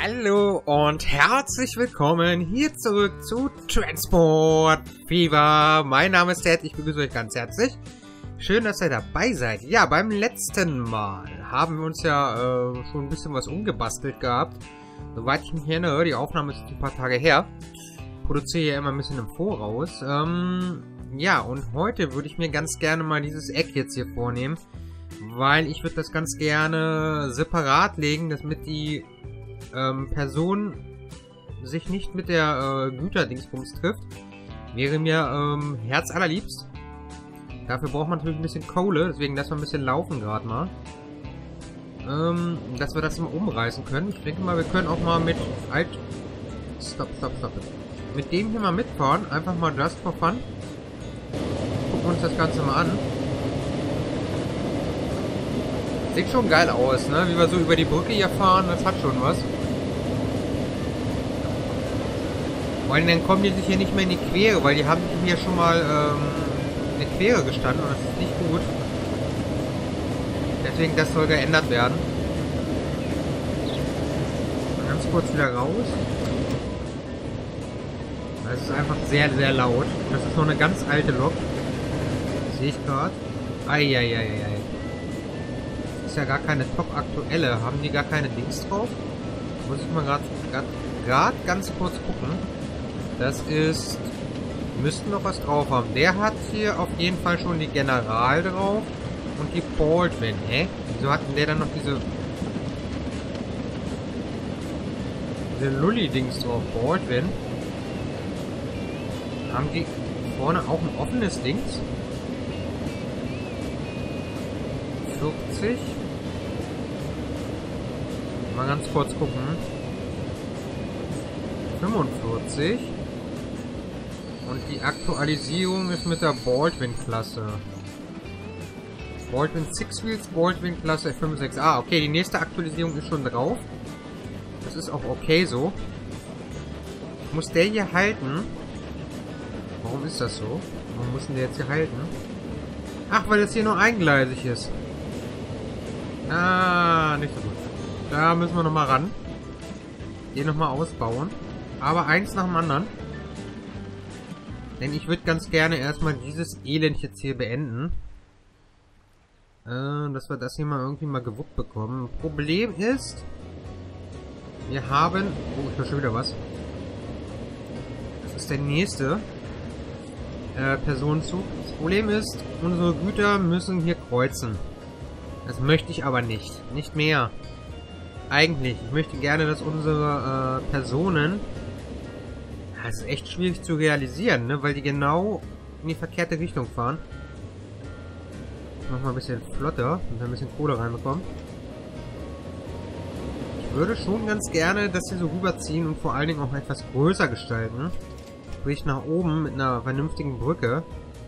Hallo und herzlich willkommen hier zurück zu Transport Fever. Mein Name ist Ted, ich begrüße euch ganz herzlich. Schön, dass ihr dabei seid. Ja, beim letzten Mal haben wir uns ja schon ein bisschen was umgebastelt gehabt. Soweit ich mich erinnere, die Aufnahme ist ein paar Tage her. Ich produziere ja immer ein bisschen im Voraus. Ja, und heute würde ich mir ganz gerne mal dieses Eck jetzt hier vornehmen. Weil ich würde das ganz gerne separat legen, damit die Person sich nicht mit der Güterdingsbums trifft. Wäre mir herzallerliebst. Dafür braucht man natürlich ein bisschen Kohle, deswegen lassen wir ein bisschen laufen gerade mal. Dass wir das mal umreißen können. Ich denke mal, wir können auch mal mit Stopp. Mit dem hier mal mitfahren. Einfach mal just for fun. Gucken wir uns das Ganze mal an. Sieht schon geil aus, ne? Wie wir so über die Brücke hier fahren, das hat schon was. Vor allem dann kommen die sich hier nicht mehr in die Quere, weil die haben hier schon mal in der Quere gestanden und das ist nicht gut. Deswegen, das soll geändert werden. Mal ganz kurz wieder raus. Das ist einfach sehr, sehr laut. Das ist noch eine ganz alte Lok. Sehe ich gerade. Eieieiei. Ist ja gar keine top-aktuelle. Haben die gar keine Dings drauf? Muss ich mal gerade ganz kurz gucken. Das ist... Müssten noch was drauf haben. Der hat hier auf jeden Fall schon die General drauf. Und die Baldwin. Hä? Wieso hat denn der dann noch diese Lulli-Dings drauf? Baldwin. Haben die vorne auch ein offenes Dings? 40. Mal ganz kurz gucken. 45. Und die Aktualisierung ist mit der Baldwin-Klasse. Baldwin 6 Wheels, Baldwin-Klasse F56. Ah, okay, die nächste Aktualisierung ist schon drauf. Das ist auch okay so. Muss der hier halten? Warum ist das so? Warum muss denn der jetzt hier halten? Ach, weil das hier nur eingleisig ist. Ah, nicht so gut. Da müssen wir nochmal ran. Den nochmal ausbauen. Aber eins nach dem anderen. Denn ich würde ganz gerne erstmal dieses Elend jetzt hier beenden. Dass wir das hier mal irgendwie mal gewuppt bekommen. Problem ist, wir haben... Oh, ich höre schon wieder was. Das ist der nächste Personenzug. Das Problem ist, unsere Güter müssen hier kreuzen. Das möchte ich aber nicht. Nicht mehr. Eigentlich. Ich möchte gerne, dass unsere Personen... Das ist echt schwierig zu realisieren, ne? Weil die genau in die verkehrte Richtung fahren. Ich mach mal ein bisschen flotter, und ein bisschen Kohle reinbekommen. Ich würde schon ganz gerne, dass sie so rüberziehen und vor allen Dingen auch etwas größer gestalten. Sprich nach oben mit einer vernünftigen Brücke.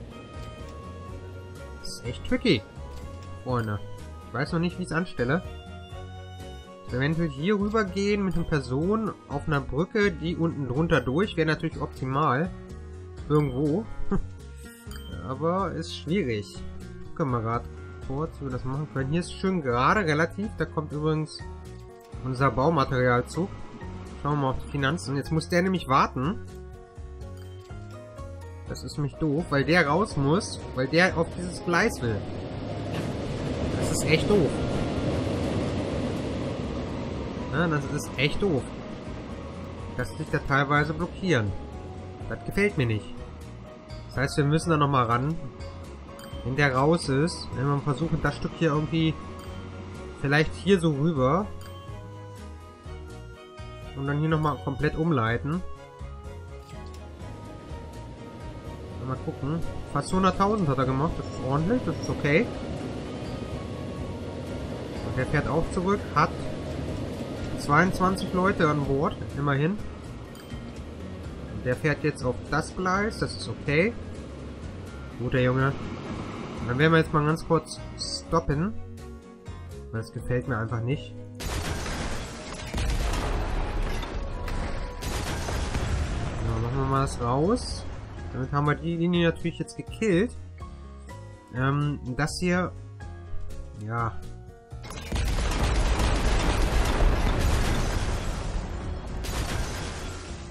Das ist echt tricky, Freunde. Ich weiß noch nicht, wie ich es anstelle. Eventuell hier rüber gehen mit den Personen auf einer Brücke, die unten drunter durch, wäre natürlich optimal. Irgendwo. Aber ist schwierig. Gucken wir gerade kurz, wie wir das machen können. Hier ist schön gerade, relativ. Da kommt übrigens unser Baumaterialzug. Schauen wir mal auf die Finanzen. Jetzt muss der nämlich warten. Das ist nämlich doof, weil der raus muss, weil der auf dieses Gleis will. Das ist echt doof. Ja, das ist echt doof. Das sich da teilweise blockieren. Das gefällt mir nicht. Das heißt, wir müssen da nochmal ran. Wenn der raus ist, wenn wir versuchen, das Stück hier irgendwie vielleicht hier so rüber. Und dann hier nochmal komplett umleiten. Mal gucken. Fast 100.000 hat er gemacht. Das ist ordentlich. Das ist okay. Und der fährt auch zurück. Hat 22 Leute an Bord. Immerhin. Und der fährt jetzt auf das Gleis. Das ist okay. Guter Junge. Und dann werden wir jetzt mal ganz kurz stoppen. Weil das gefällt mir einfach nicht. So, machen wir mal das raus. Damit haben wir die Linie natürlich jetzt gekillt. Das hier... Ja.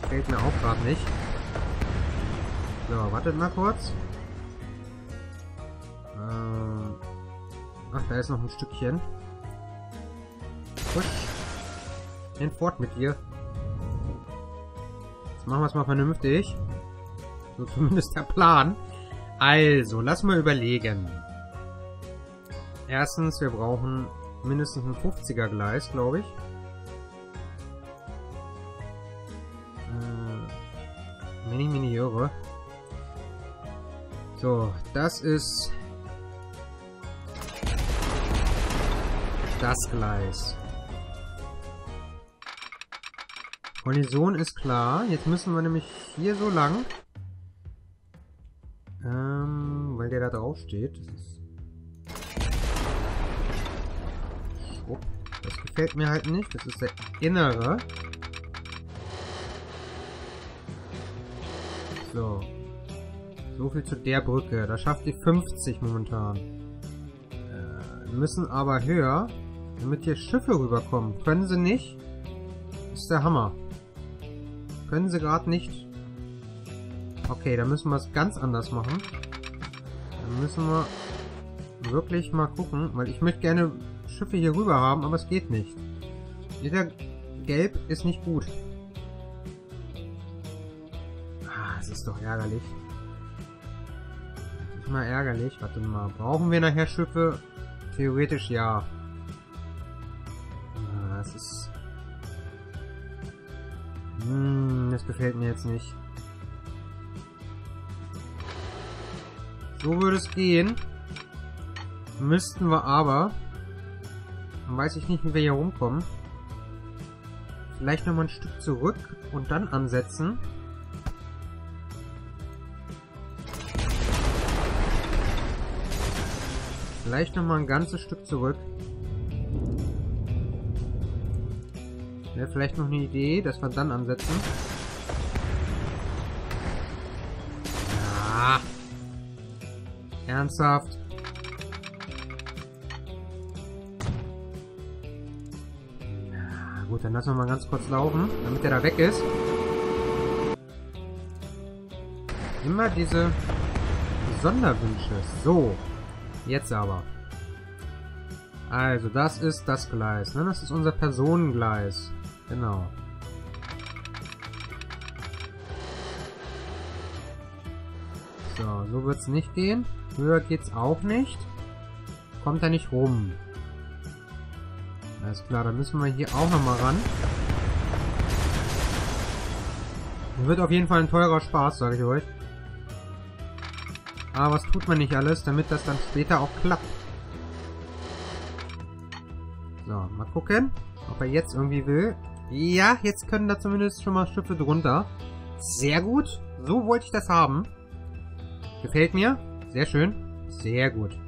gefällt mir auch gerade nicht. So, wartet mal kurz. Ach, da ist noch ein Stückchen. Push. Fort mit dir. Jetzt machen wir es mal vernünftig. So zumindest der Plan. Also, lass mal überlegen. Erstens, wir brauchen mindestens ein 50er Gleis, glaube ich. Mini-Mini-Jöre. So, das ist das Gleis. Kollision ist klar. Jetzt müssen wir nämlich hier so lang. Weil der da drauf steht. Das ist Schrupp. Das gefällt mir halt nicht. Das ist der innere. So. So viel zu der Brücke. Da schafft die 50 momentan. Müssen aber höher, damit hier Schiffe rüberkommen. Können sie nicht. Das ist der Hammer. Können sie gerade nicht. Okay, dann müssen wir es ganz anders machen. Dann müssen wir wirklich mal gucken, weil ich möchte gerne Schiffe hier rüber haben, aber es geht nicht. Dieser Gelb ist nicht gut. Ah, das ist doch ärgerlich. Das ist mal ärgerlich. Warte mal, brauchen wir nachher Schiffe? Theoretisch ja. Ah, das ist... das gefällt mir jetzt nicht. So würde es gehen. Müssten wir aber... Dann weiß ich nicht, wie wir hier rumkommen. Vielleicht nochmal ein Stück zurück und dann ansetzen. Vielleicht nochmal ein ganzes Stück zurück. Wäre vielleicht noch eine Idee, dass wir dann ansetzen. Ja. Ernsthaft. Ja, gut, dann lassen wir mal ganz kurz laufen, damit er da weg ist. Immer diese Sonderwünsche. So. Jetzt aber. Also, das ist das Gleis, ne? Das ist unser Personengleis. Genau. So, so wird es nicht gehen. Höher geht's auch nicht. Kommt da nicht rum. Alles klar, dann müssen wir hier auch nochmal ran. Wird auf jeden Fall ein teurer Spaß, sage ich euch. Aber was tut man nicht alles, damit das dann später auch klappt. So, mal gucken, ob er jetzt irgendwie will. Ja, jetzt können da zumindest schon mal Schiffe drunter. Sehr gut. So wollte ich das haben. Gefällt mir. Sehr schön. Sehr gut.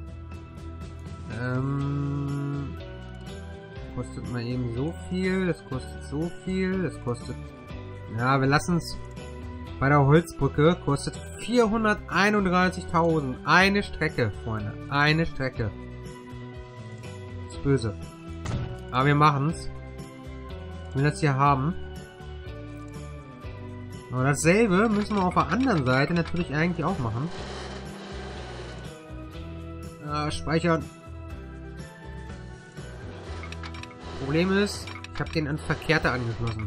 Kostet mal eben so viel. Das kostet so viel. Das kostet... Ja, wir lassen es... Bei der Holzbrücke kostet 431.000. Eine Strecke, Freunde. Eine Strecke. Ist böse. Aber wir machen's. Ich will das hier haben. Aber dasselbe müssen wir auf der anderen Seite natürlich eigentlich auch machen. Speichern. Problem ist, ich habe den an Verkehrte angeschlossen.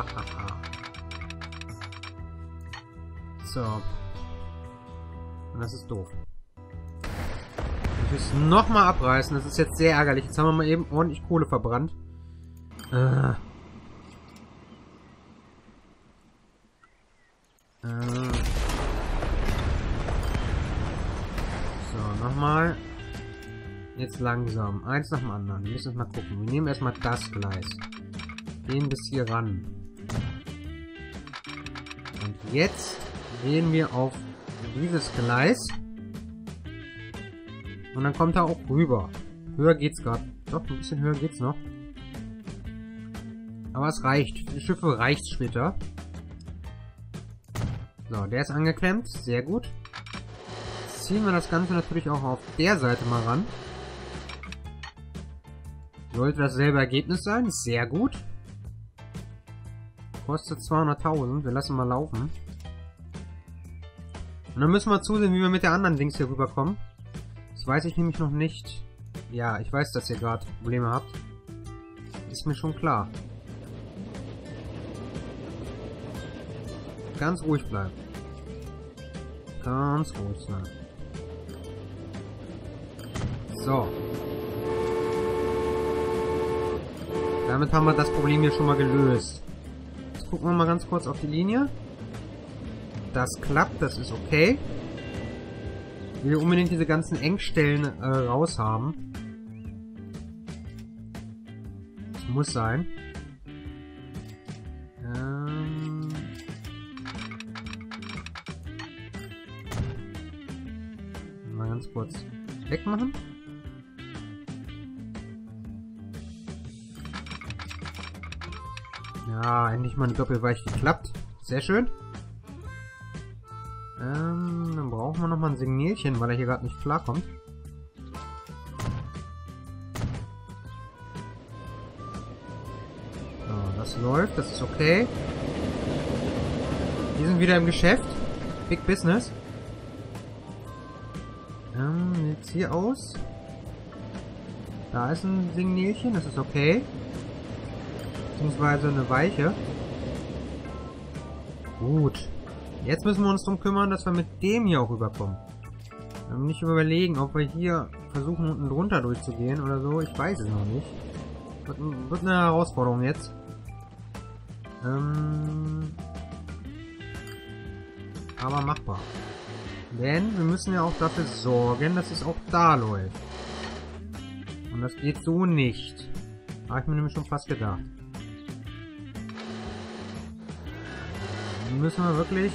So. Und das ist doof. Ich muss es nochmal abreißen. Das ist jetzt sehr ärgerlich. Jetzt haben wir mal eben ordentlich Kohle verbrannt. So, nochmal. Jetzt langsam. Eins nach dem anderen. Wir müssen mal gucken. Wir nehmen erstmal das Gleis. Gehen bis hier ran. Und jetzt gehen wir auf dieses Gleis. Und dann kommt er auch rüber. Höher geht's gerade. Doch, ein bisschen höher geht's noch. Aber es reicht. Für die Schiffe reicht's später. So, der ist angeklemmt. Sehr gut. Jetzt ziehen wir das Ganze natürlich auch auf der Seite mal ran. Sollte dasselbe Ergebnis sein. Sehr gut. Kostet 200.000. Wir lassen mal laufen. Und dann müssen wir zusehen, wie wir mit der anderen Dings hier rüberkommen. Das weiß ich nämlich noch nicht. Ja, ich weiß, dass ihr gerade Probleme habt. Ist mir schon klar. Ganz ruhig bleiben. Ganz ruhig sein. So. Damit haben wir das Problem hier schon mal gelöst. Jetzt gucken wir mal ganz kurz auf die Linie. Das klappt, das ist okay. Ich will unbedingt diese ganzen Engstellen raus haben. Das muss sein. Mal ganz kurz wegmachen. Ja, endlich mal eine Doppelweiche geklappt. Sehr schön. Dann brauchen wir nochmal ein Signalchen, weil er hier gerade nicht klarkommt. So, das läuft, das ist okay. Wir sind wieder im Geschäft. Big Business. Jetzt hier aus. Da ist ein Signalchen, das ist okay. Beziehungsweise eine Weiche. Gut. Jetzt müssen wir uns darum kümmern, dass wir mit dem hier auch rüberkommen. Wir nicht überlegen, ob wir hier versuchen, unten drunter durchzugehen oder so. Ich weiß es noch nicht. Wird eine Herausforderung jetzt. Aber machbar. Denn wir müssen ja auch dafür sorgen, dass es auch da läuft. Und das geht so nicht. Habe ich mir nämlich schon fast gedacht. Dann müssen wir wirklich...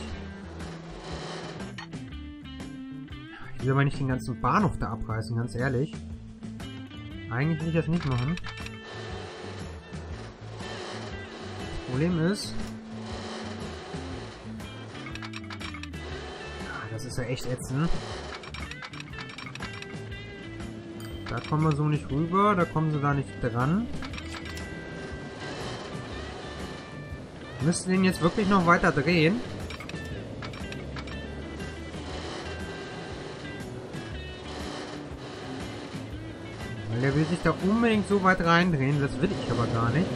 Ich will aber nicht den ganzen Bahnhof da abreißen, ganz ehrlich. Eigentlich will ich das nicht machen. Das Problem ist... Das ist ja echt ätzend. Da kommen wir so nicht rüber, da kommen sie da nicht dran. Wir müssen den jetzt wirklich noch weiter drehen. Weil der will sich da unbedingt so weit reindrehen, das will ich aber gar nicht.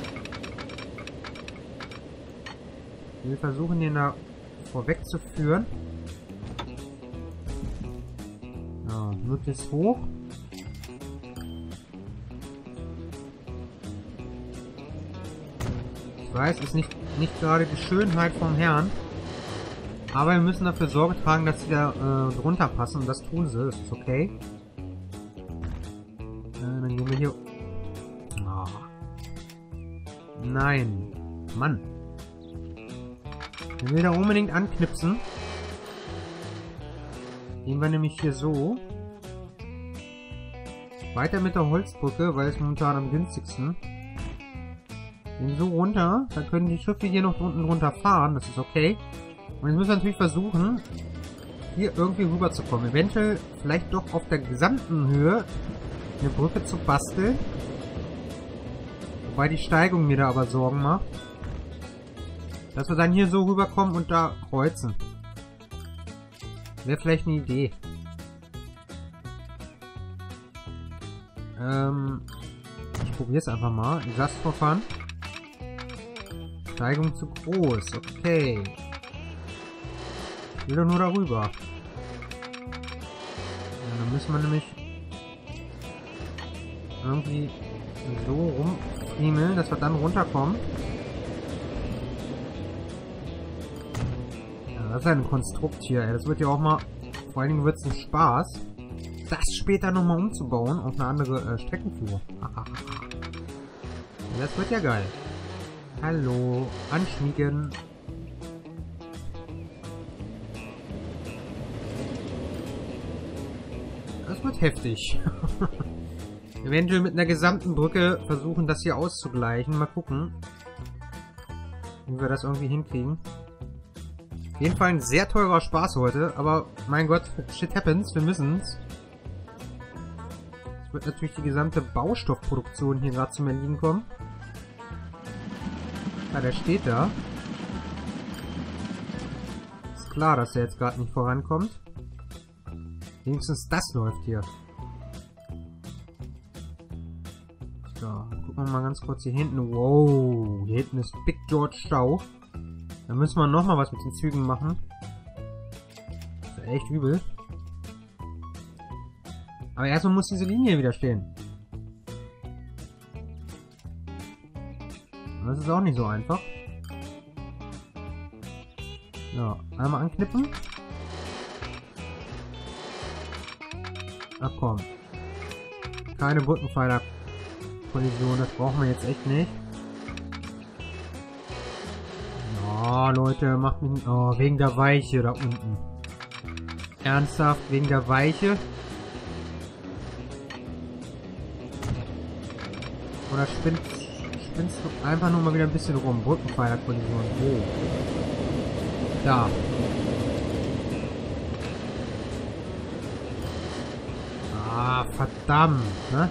Wir versuchen den da vorwegzuführen. Ja, möglichst hoch. Ich weiß, ist nicht gerade die Schönheit vom Herrn. Aber wir müssen dafür Sorge tragen, dass sie da drunter passen. Und das tun sie, das ist okay. Dann gehen wir hier... Oh. Nein. Mann. Ich will da unbedingt anknipsen. Gehen wir nämlich hier so. Weiter mit der Holzbrücke, weil es momentan am günstigsten. Gehen so runter. Dann können die Schiffe hier noch unten drunter fahren. Das ist okay. Und jetzt müssen wir natürlich versuchen, hier irgendwie rüberzukommen. Eventuell vielleicht doch auf der gesamten Höhe eine Brücke zu basteln. Wobei die Steigung mir da aber Sorgen macht. Dass wir dann hier so rüberkommen und da kreuzen. Wäre vielleicht eine Idee. Ich probiere es einfach mal. Just for fun. Steigung zu groß. Okay. Ich will doch nur darüber. Ja, dann müssen wir nämlich irgendwie so rumfriemeln, dass wir dann runterkommen. Das ist ein Konstrukt hier, ey. Das wird ja auch mal... Vor allen Dingen wird es ein Spaß, das später nochmal umzubauen auf eine andere Streckenführung. Das wird ja geil. Hallo, anschmiegen. Das wird heftig. Eventuell mit einer gesamten Brücke versuchen, das hier auszugleichen. Mal gucken, wie wir das irgendwie hinkriegen. Auf jeden Fall ein sehr teurer Spaß heute, aber mein Gott, shit happens, wir müssen's. Es wird natürlich die gesamte Baustoffproduktion hier gerade zum Erliegen kommen. Ah, der steht da. Ist klar, dass er jetzt gerade nicht vorankommt. Wenigstens das läuft hier. So, gucken wir mal ganz kurz hier hinten. Wow, hier hinten ist Big George Stau. Da müssen wir nochmal was mit den Zügen machen. Das ist echt übel. Aber erstmal muss diese Linie wieder stehen. Das ist auch nicht so einfach. Ja, einmal anknippen. Ach komm. Keine Brückenpfeiler-Kollision, das brauchen wir jetzt echt nicht. Ja, Leute, macht mich... Oh, wegen der Weiche da unten. Ernsthaft, wegen der Weiche? Oder spinnst du einfach nur mal wieder ein bisschen rum? Brückenpfeiler-Kollision. Oh. Da. Ah, verdammt, ne?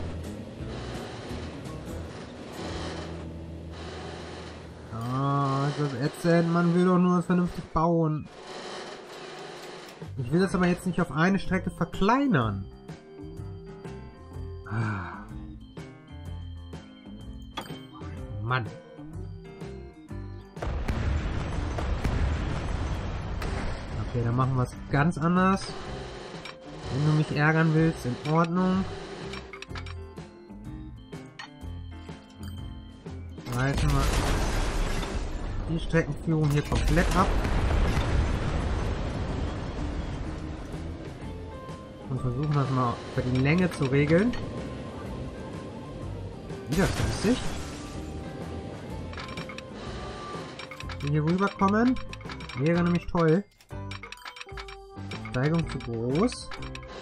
Ah, ist das ätzend. Man will doch nur das vernünftig bauen. Ich will das aber jetzt nicht auf eine Strecke verkleinern. Ah. Mann. Okay, dann machen wir es ganz anders. Wenn du mich ärgern willst, in Ordnung. Reißen wir die Streckenführung hier komplett ab. Und versuchen das mal für die Länge zu regeln. Wieder 50. Hier rüberkommen. Wäre nämlich toll. Steigung zu groß.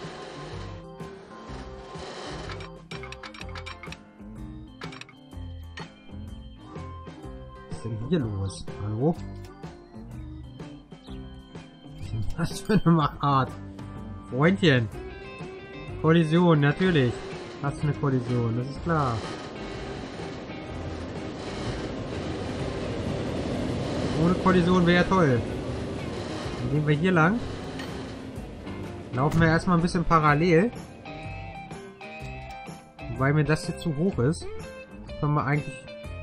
Was ist denn hier los? Hallo? Was ist das für eine Machart? Freundchen. Kollision, natürlich. Hast du eine Kollision, das ist klar. Ohne Kollision wäre ja toll. Dann gehen wir hier lang. Laufen wir erstmal ein bisschen parallel. Wobei mir das hier zu hoch ist. Das können wir eigentlich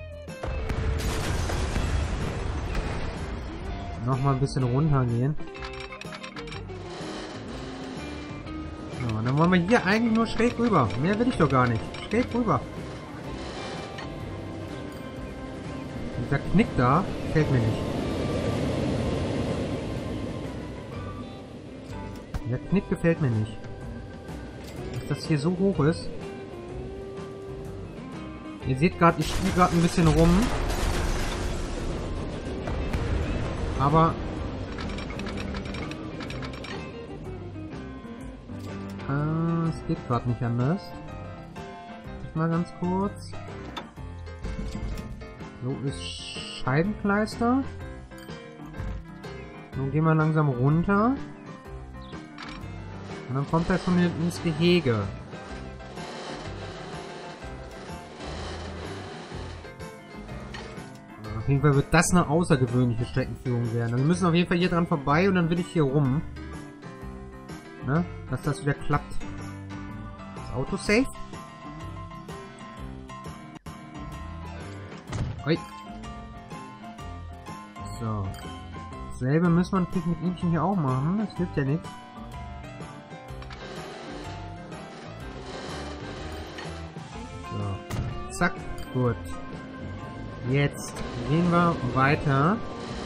nochmal ein bisschen runter gehen. So, dann wollen wir hier eigentlich nur schräg rüber. Mehr will ich doch gar nicht. Schräg rüber. Dieser Knick da gefällt mir nicht. Der Knick gefällt mir nicht. Dass das hier so hoch ist. Ihr seht gerade, ich spiele gerade ein bisschen rum. Aber es geht gerade nicht anders. Ich mal ganz kurz. So ist Scheibenkleister. Nun gehen wir langsam runter. Und dann kommt er schon ins Gehege. Auf jeden Fall wird das eine außergewöhnliche Streckenführung werden. Also wir müssen auf jeden Fall hier dran vorbei und dann will ich hier rum. Ne? Dass das wieder klappt. Das Auto safe. Ui. So. Dasselbe müssen wir natürlich mit ihm hier auch machen. Das hilft ja nichts. So. Zack. Gut. Jetzt gehen wir weiter.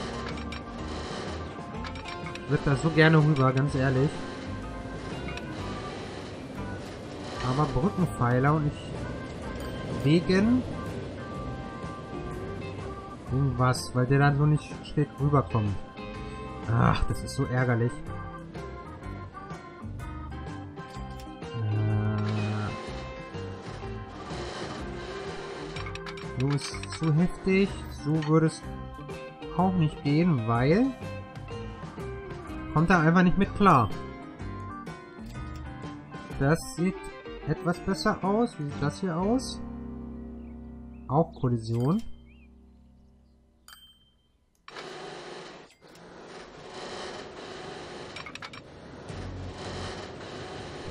Ich würde da so gerne rüber, ganz ehrlich. Aber Brückenpfeiler und ich wegen irgendwas, weil der dann so nicht schräg rüberkommt. Ach, das ist so ärgerlich. So ist zu heftig. So würde es auch nicht gehen, weil kommt er einfach nicht mit klar. Das sieht etwas besser aus. Wie sieht das hier aus? Auch Kollision.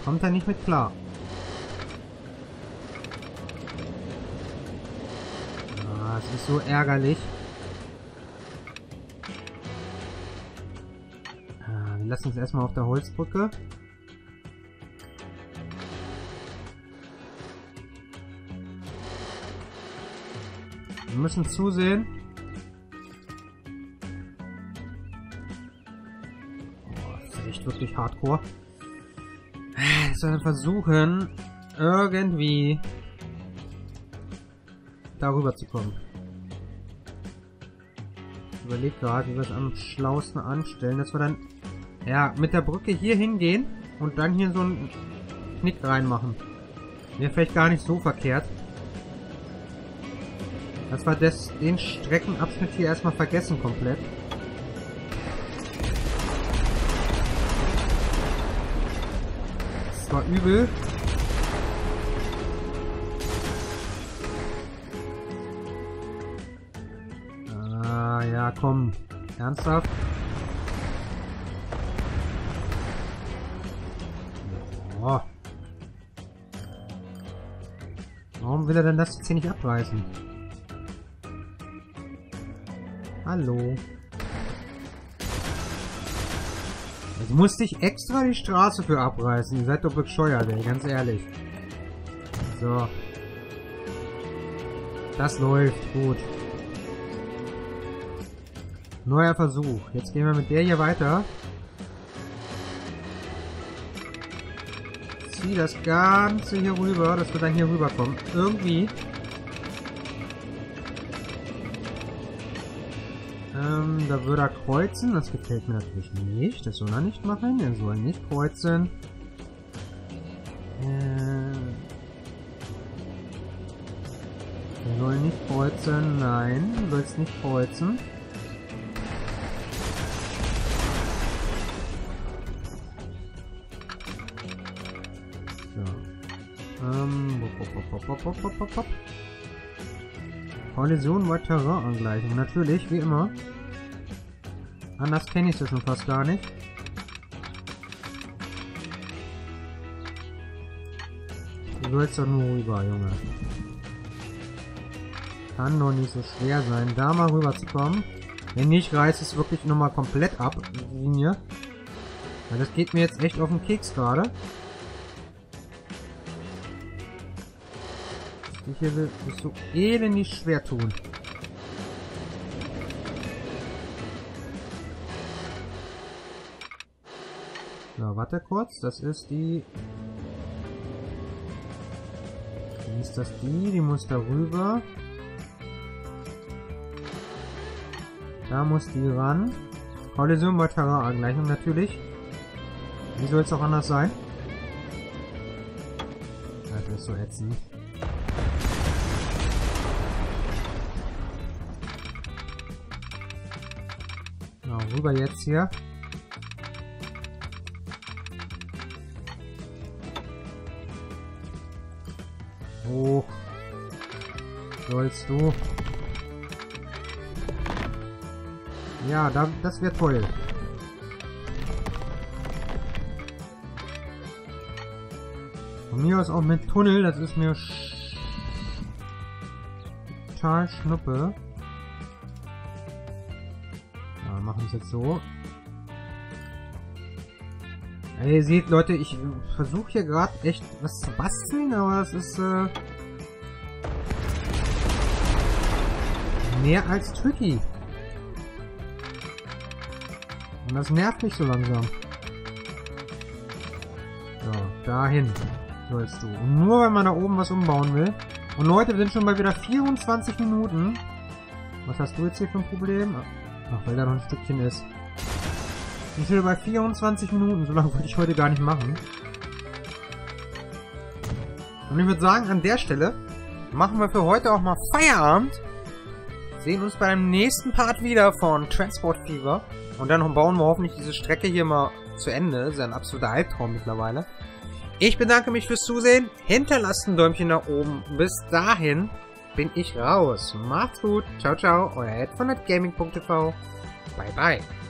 Kommt er nicht mit klar. Ah, es ist so ärgerlich. Ah, wir lassen uns erstmal auf der Holzbrücke. Wir müssen zusehen. Oh, das ist echt wirklich hardcore. Ich soll versuchen, irgendwie darüber zu kommen. Ich überlege gerade, wie wir es am schlausten anstellen, dass wir dann ja mit der Brücke hier hingehen und dann hier so einen Knick reinmachen. Wäre vielleicht gar nicht so verkehrt. Dass wir den Streckenabschnitt hier erstmal vergessen komplett. Das war übel. Ah, ja, komm. Ernsthaft? Oh. Warum will er denn das jetzt hier nicht abreißen? Hallo. Jetzt musste ich extra die Straße für abreißen. Ihr seid doch bescheuert, ey. Ganz ehrlich. So. Das läuft. Gut. Neuer Versuch. Jetzt gehen wir mit der hier weiter. Zieh das Ganze hier rüber, dass wir dann hier rüberkommen. Irgendwie. Da würde er kreuzen. Das gefällt mir natürlich nicht. Das soll er nicht machen. Er soll nicht kreuzen. Er soll nicht kreuzen. Nein, du sollst nicht kreuzen. So. Kollision bei Terrainangleichung. Natürlich, wie immer. Anders kenne ich das schon fast gar nicht. Du sollst doch nur rüber, Junge. Kann doch nicht so schwer sein, da mal rüber zu kommen. Wenn nicht, reißt es wirklich nochmal komplett ab, die Linie. Weil das geht mir jetzt echt auf den Keks gerade. Ich hier will es so elendig schwer tun. So, warte kurz. Das ist die... Wie ist das die? Die muss da rüber. Da muss die ran. Kollision bei Terrainangleichung natürlich. Wie soll es auch anders sein? Das ist so ätzend. Genau, rüber jetzt hier. Hoch. Sollst du. Ja, das wird toll. Von mir aus auch mit Tunnel, das ist mir total Schnuppe. Ja, machen es jetzt so. Ihr seht, Leute, ich versuche hier gerade echt was zu basteln, aber es ist mehr als tricky. Und das nervt mich so langsam. So, dahin sollst du. Und nur wenn man da oben was umbauen will. Und Leute, wir sind schon bei wieder 24 Minuten. Was hast du jetzt hier für ein Problem? Ach, weil da noch ein Stückchen ist. Ich bin schon bei 24 Minuten. So lange wollte ich heute gar nicht machen. Und ich würde sagen, an der Stelle machen wir für heute auch mal Feierabend. Sehen uns beim nächsten Part wieder von Transport Fever. Und dann bauen wir hoffentlich diese Strecke hier mal zu Ende. Das ist ja ein absoluter Albtraum mittlerweile. Ich bedanke mich fürs Zusehen. Hinterlasst ein Däumchen nach oben. Bis dahin bin ich raus. Macht's gut. Ciao, ciao. Euer Ed von netgaming.tv. Bye, bye.